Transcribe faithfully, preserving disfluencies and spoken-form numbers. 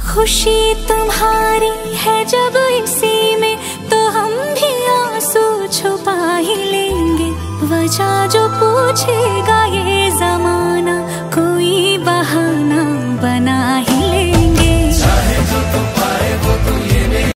खुशी तुम्हारी है जब इसी में, तो हम भी आंसू छुपा ही लेंगे। वजह जो पूछेगा ये जमाना, कोई बहाना